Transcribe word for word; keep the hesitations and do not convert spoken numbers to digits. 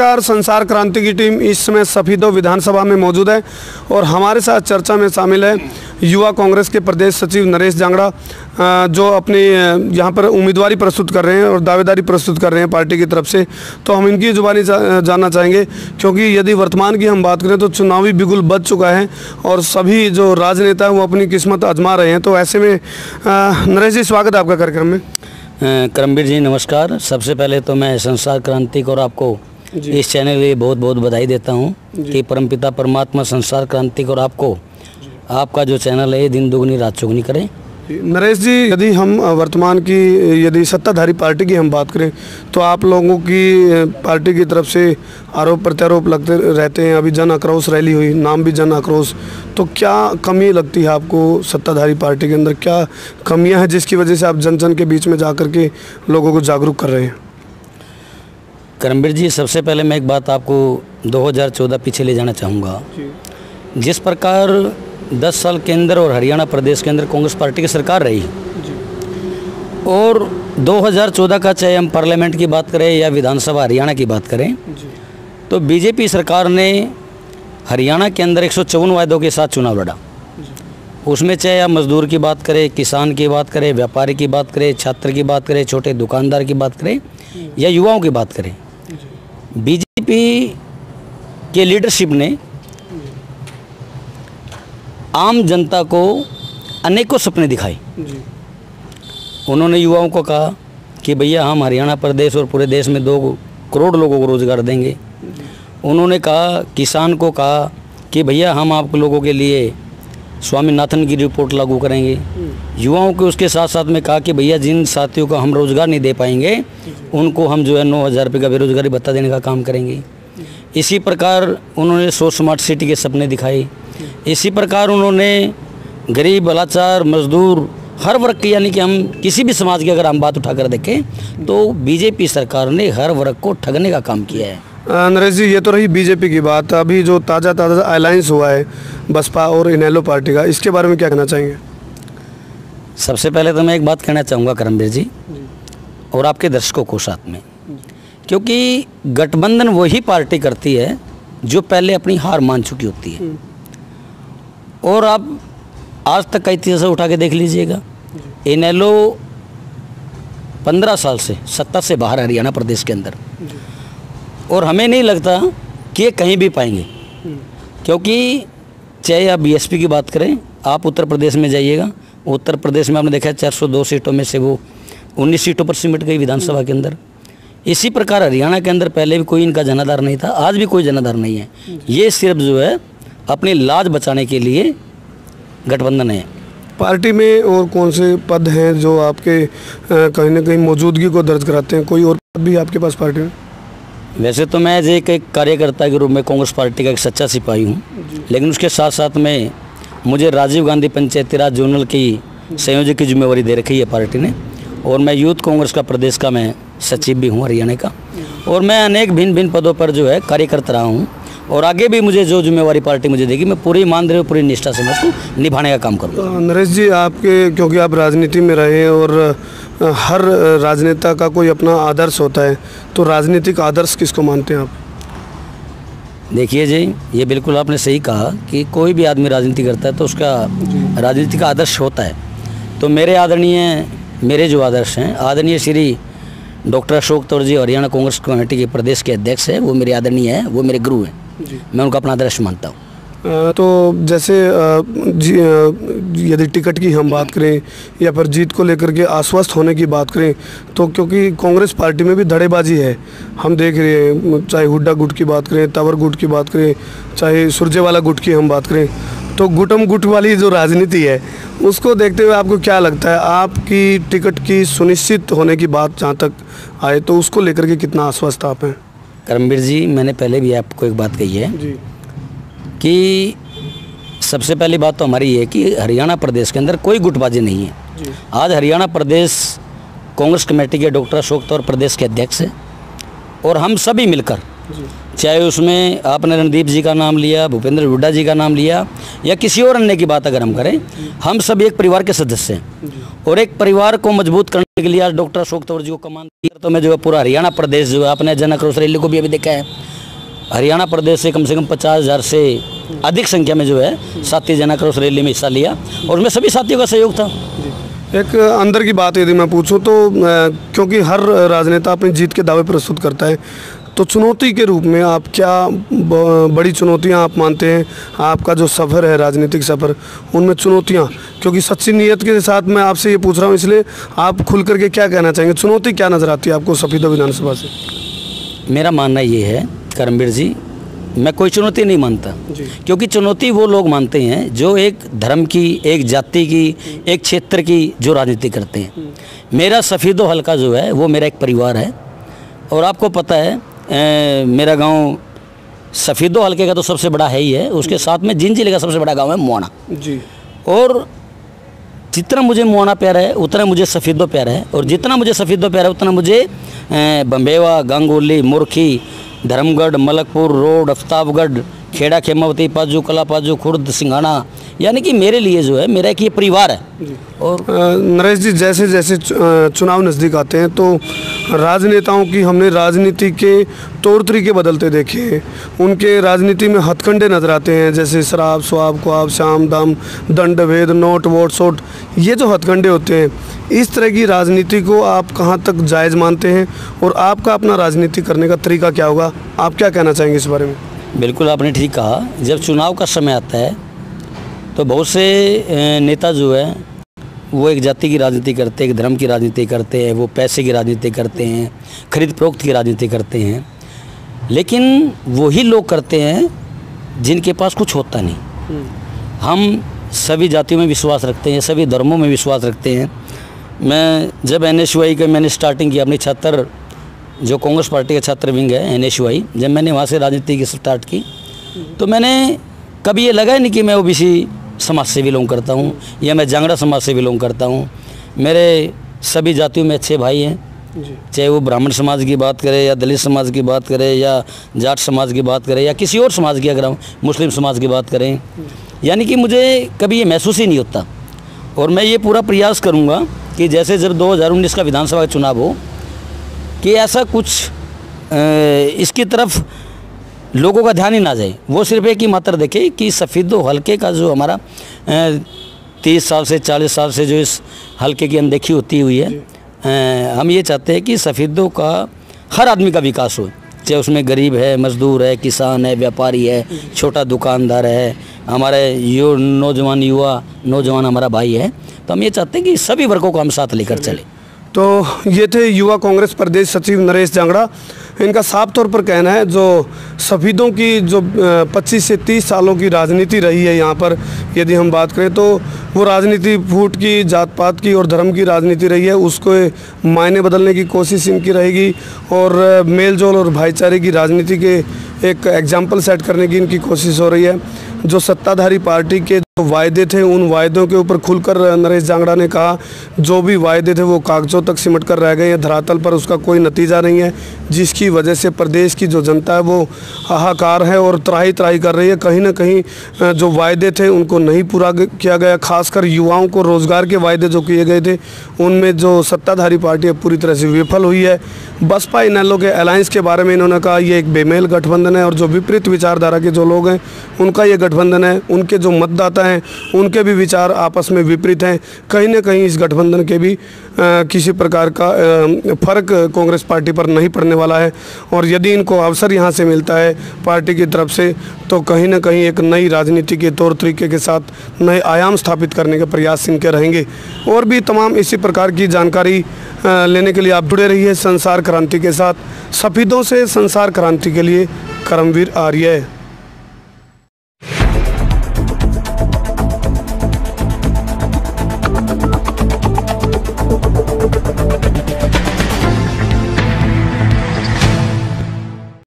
नमस्कार, संसार क्रांति की टीम इस समय सफीदो विधानसभा में मौजूद है और हमारे साथ चर्चा में शामिल है युवा कांग्रेस के प्रदेश सचिव नरेश जांगड़ा, जो अपनी यहाँ पर उम्मीदवारी प्रस्तुत कर रहे हैं और दावेदारी प्रस्तुत कर रहे हैं पार्टी की तरफ से। तो हम इनकी जुबानी जानना चाहेंगे, क्योंकि यदि वर्तमान की हम बात करें तो चुनावी बिगुल बज चुका है और सभी जो राजनेता हैं वो अपनी किस्मत आजमा रहे हैं। तो ऐसे में नरेश जी, स्वागत है आपका कार्यक्रम में। करमवीर जी नमस्कार। सबसे पहले तो मैं संसार क्रांति को और आपको इस चैनल के लिए बहुत बहुत बधाई देता हूं कि परमपिता परमात्मा संसार क्रांति को और आपको आपका जो चैनल है दिन दुगनी रात चौगुनी करें। नरेश जी, यदि हम वर्तमान की यदि सत्ताधारी पार्टी की हम बात करें तो आप लोगों की पार्टी की तरफ से आरोप प्रत्यारोप लगते रहते हैं। अभी जन आक्रोश रैली हुई, नाम भी जन आक्रोश। तो क्या कमी लगती है आपको सत्ताधारी पार्टी के अंदर, क्या कमियां हैं जिसकी वजह से आप जन जन के बीच में जा कर के लोगों को जागरूक कर रहे हैं? करमवीर जी, सबसे पहले मैं एक बात आपको दो हज़ार चौदह पीछे ले जाना चाहूँगा। जिस प्रकार दस साल के अंदर और हरियाणा प्रदेश के अंदर कांग्रेस पार्टी की सरकार रही और दो हज़ार चौदह का चाहे हम पार्लियामेंट की बात करें या विधानसभा हरियाणा की बात करें तो बीजेपी सरकार ने हरियाणा के अंदर एक सौ चौवन वायदों के साथ चुनाव लड़ा। उसमें चाहे आप मजदूर की बात करें, किसान की बात करें, व्यापारी की बात करें, छात्र की बात करें, छोटे दुकानदार की बात करें या युवाओं की बात करें, बीजेपी के लीडरशिप ने आम जनता को अनेकों सपने दिखाए। उन्होंने युवाओं को कहा कि भैया हम हरियाणा प्रदेश और पूरे देश में दो करोड़ लोगों को रोज़गार देंगे। उन्होंने कहा, किसान को कहा कि भैया हम आप लोगों के लिए स्वामीनाथन की रिपोर्ट लागू करेंगे। युवाओं को उसके साथ साथ में कहा कि भैया जिन साथियों को हम रोज़गार नहीं दे पाएंगे उनको हम जो है नौ हज़ार रुपये का बेरोज़गारी भत्ता देने का काम करेंगे। इसी प्रकार उन्होंने सौ स्मार्ट सिटी के सपने दिखाए। इसी प्रकार उन्होंने गरीब, लाचार, मजदूर, हर वर्ग की, यानी कि हम किसी भी समाज की अगर हम बात उठाकर देखें तो बीजेपी सरकार ने हर वर्ग को ठगने का काम किया है। नरेश जी, ये तो रही बीजेपी की बात। अभी जो ताज़ा ताज़ा अलायंस हुआ है बसपा और इनेलो पार्टी का, इसके बारे में क्या कहना चाहेंगे? सबसे पहले तो मैं एक बात कहना चाहूँगा करमवीर जी और आपके दर्शकों को साथ में, क्योंकि गठबंधन वही पार्टी करती है जो पहले अपनी हार मान चुकी होती है। और आप आज तक का इतिहास उठा के देख लीजिएगा, इनेलो पंद्रह साल से सत्ता से बाहर हरियाणा प्रदेश के अंदर, और हमें नहीं लगता कि ये कहीं भी पाएंगे। क्योंकि चाहे आप बीएसपी की बात करें, आप उत्तर प्रदेश में जाइएगा, उत्तर प्रदेश में आपने देखा है चार सौ दो सीटों में से वो उन्नीस सीटों पर सिमट गई विधानसभा के अंदर। इसी प्रकार हरियाणा के अंदर पहले भी कोई इनका जनाधार नहीं था, आज भी कोई जनाधार नहीं है। ये सिर्फ जो है अपनी लाज बचाने के लिए गठबंधन है। पार्टी में और कौन से पद हैं जो आपके कहीं ना कहीं मौजूदगी को दर्ज कराते हैं? कोई और पद भी आपके पास पार्टी में? वैसे तो मैं एक एक कार्यकर्ता के रूप में कांग्रेस पार्टी का एक सच्चा सिपाही हूँ, लेकिन उसके साथ साथ में मुझे राजीव गांधी पंचायती राज जोनल की संयोजक की जिम्मेवारी दे रखी है पार्टी ने, और मैं यूथ कांग्रेस का प्रदेश का मैं सचिव भी हूँ हरियाणा का, और मैं अनेक भिन्न भिन्न पदों पर जो है कार्य करता रहा हूँ। और आगे भी मुझे जो जिम्मेवारी पार्टी मुझे देगी मैं पूरी ईमानदारी और पूरी निष्ठा से मैं उसको निभाने का काम करूँगा। नरेश जी, आपके क्योंकि आप राजनीति में रहे और हर राजनेता का कोई अपना आदर्श होता है, तो राजनीतिक आदर्श किसको मानते हैं आप? देखिए जी, ये बिल्कुल आपने सही कहा कि कोई भी आदमी राजनीति करता है तो उसका राजनीति का आदर्श होता है। तो मेरे आदरणीय मेरे जो आदर्श हैं, आदरणीय श्री डॉक्टर अशोक तौर जी हरियाणा कांग्रेस कमेटी के प्रदेश के अध्यक्ष है, वो मेरे आदरणीय है, वो मेरे गुरु हैं। मैं उनका अपना आदर्श मानता हूँ। तो जैसे यदि टिकट की हम बात करें या फिर जीत को लेकर के आश्वस्त होने की बात करें, तो क्योंकि कांग्रेस पार्टी में भी धड़ेबाजी है, हम देख रहे हैं, चाहे हुड्डा गुट की बात करें, तवर गुट की बात करें, चाहे सुरजेवाला गुट की हम बात करें, तो गुटम गुट वाली जो राजनीति है उसको देखते हुए आपको क्या लगता है, आपकी टिकट की सुनिश्चित होने की बात जहाँ तक आए तो उसको लेकर के कितना आश्वस्त आप हैं? करमवीर जी, मैंने पहले भी आपको एक बात कही है जी कि सबसे पहली बात तो हमारी ये कि हरियाणा प्रदेश के अंदर कोई गुटबाजी नहीं है। आज हरियाणा प्रदेश कांग्रेस कमेटी के डॉक्टर अशोक तौर प्रदेश के अध्यक्ष हैं और हम सभी मिलकर चाहे उसमें आपने रणदीप जी का नाम लिया, भूपेंद्र हुड्डा जी का नाम लिया, या किसी और अन्य की बात अगर हम करें, हम सब एक परिवार के सदस्य हैं। और एक परिवार को मजबूत करने के लिए आज डॉक्टर अशोक तंवर जी को कमान दिया, तो मैं जो है पूरा हरियाणा प्रदेश जो है, आपने जन आक्रोश रैली को भी अभी देखा है, हरियाणा प्रदेश से कम से कम पचास हज़ार से अधिक संख्या में जो है साथी जन आक्रोश रैली में हिस्सा लिया, और उसमें सभी साथियों का सहयोग था। एक अंदर की बात यदि मैं पूछूं तो क्योंकि हर राजनेता अपनी जीत के दावे प्रस्तुत करता है, तो चुनौती के रूप में आप क्या बड़ी चुनौतियां आप मानते हैं? आपका जो सफ़र है, राजनीतिक सफ़र, उनमें चुनौतियां, क्योंकि सच्ची नीयत के साथ मैं आपसे ये पूछ रहा हूं, इसलिए आप खुल करके क्या कहना चाहेंगे? चुनौती क्या नज़र आती है आपको सफीदो विधानसभा से? मेरा मानना ये है करमवीर जी, मैं कोई चुनौती नहीं मानता, क्योंकि चुनौती वो लोग मानते हैं जो एक धर्म की, एक जाति की, एक क्षेत्र की जो राजनीति करते हैं। मेरा सफीदो हल्का जो है वो मेरा एक परिवार है, और आपको पता है ए, मेरा गांव सफीदो हल्के का तो सबसे बड़ा है ही है, उसके साथ में जिन जिले का सबसे बड़ा गांव है मोहाना जी। और जितना मुझे मोहाना प्यारा है उतना मुझे सफीदो प्यारा है, और जितना मुझे सफीदो प्यारा है उतना मुझे बम्बेवा, गांगोली, मुरखी, धर्मगढ़, मलकपुर रोड, अफ्ताबगढ़, खेड़ा, खेमावती, पाजू, कला पाजू, खुर्द, सिंघाना, यानी कि मेरे लिए जो है मेरा एक ये परिवार है। और नरेश जी, जैसे जैसे चुनाव नज़दीक आते हैं तो राजनेताओं की हमने राजनीति के तौर तरीके बदलते देखे हैं। उनके राजनीति में हथकंडे नजर आते हैं, जैसे शराब, स्वाब, ख्वाब, शाम, दाम, दंड भेद, नोट, वोट, सोट, ये जो हथकंडे होते हैं, इस तरह की राजनीति को आप कहाँ तक जायज़ मानते हैं, और आपका अपना राजनीति करने का तरीका क्या होगा? आप क्या कहना चाहेंगे इस बारे में? बिल्कुल आपने ठीक कहा, जब चुनाव का समय आता है तो बहुत से नेता जो है वो एक जाति की राजनीति करते हैं, एक धर्म की राजनीति करते हैं, वो पैसे की राजनीति करते हैं, खरीद फरोख्त की राजनीति करते हैं, लेकिन वही लोग करते हैं जिनके पास कुछ होता नहीं। हम सभी जातियों में विश्वास रखते हैं, सभी धर्मों में विश्वास रखते हैं। मैं जब एन एस यू आई का मैंने स्टार्टिंग किया, अपनी छात्र जो कांग्रेस पार्टी का छात्र विंग है एन एस यू आई, जब मैंने वहाँ से राजनीति की स्टार्ट की, तो मैंने कभी ये लगा ही नहीं कि मैं ओबीसी समाज से बिलोंग करता हूँ या मैं जांगड़ा समाज से बिलोंग करता हूँ। मेरे सभी जातियों में अच्छे भाई हैं, चाहे वो ब्राह्मण समाज की बात करें या दलित समाज की बात करें या जाट समाज की बात करें या किसी और समाज की, अगर हम मुस्लिम समाज की बात करें, यानी कि मुझे कभी ये महसूस ही नहीं होता। और मैं ये पूरा प्रयास करूँगा कि जैसे जब दो हज़ार उन्नीस का विधानसभा का चुनाव हो, कि ऐसा कुछ इसकी तरफ लोगों का ध्यान ही ना जाए, वो सिर्फ एक ही मात्र देखे कि सफीदो हल्के का जो हमारा तीस साल से चालीस साल से जो इस हल्के की अनदेखी होती हुई है, आ, हम ये चाहते हैं कि सफीदो का हर आदमी का विकास हो, चाहे उसमें गरीब है, मजदूर है, किसान है, व्यापारी है, छोटा दुकानदार है, हमारे यु नौजवान युवा नौजवान हमारा भाई है। तो हम ये चाहते हैं कि सभी वर्गों को हम साथ लेकर चले। तो ये थे युवा कांग्रेस प्रदेश सचिव नरेश जांगड़ा। इनका साफ तौर पर कहना है जो सफीदों की जो पच्चीस से तीस सालों की राजनीति रही है यहाँ पर, यदि हम बात करें तो वो राजनीति फूट की, जात पात की और धर्म की राजनीति रही है, उसको मायने बदलने की कोशिश इनकी रहेगी, और मेल जोल और भाईचारे की राजनीति के एक एग्जाम्पल सेट करने की इनकी कोशिश हो रही है। जो सत्ताधारी पार्टी के जो वायदे थे, उन वायदों के ऊपर खुलकर नरेश जांगड़ा ने कहा जो भी वायदे थे वो कागजों तक सिमट कर रह गए हैं, धरातल पर उसका कोई नतीजा नहीं है, जिसकी वजह से प्रदेश की जो जनता है वो हाहाकार है और त्राही त्राही कर रही है। कहीं ना कहीं जो वायदे थे उनको नहीं पूरा किया गया, खासकर युवाओं को रोज़गार के वायदे जो किए गए थे उनमें जो सत्ताधारी पार्टी है पूरी तरह से विफल हुई है। बसपा इनेलो के अलायंस के बारे में इन्होंने कहा ये एक बेमेल गठबंधन है, और जो विपरीत विचारधारा के जो लोग हैं उनका ये गठबंधन है, उनके जो मतदाता हैं उनके भी विचार आपस में विपरीत हैं। कहीं ना कहीं इस गठबंधन के भी आ, किसी प्रकार का फ़र्क कांग्रेस पार्टी पर नहीं पड़ने वाला है, और यदि इनको अवसर यहाँ से मिलता है पार्टी की तरफ से तो कहीं ना कहीं एक नई राजनीति के तौर तरीके के साथ नए आयाम स्थापित करने के प्रयास इनके रहेंगे। और भी तमाम इसी प्रकार की जानकारी लेने के लिए आप जुड़े रहिए संसार क्रांति के साथ। सफीदों से संसार क्रांति के लिए करमवीर आर्य।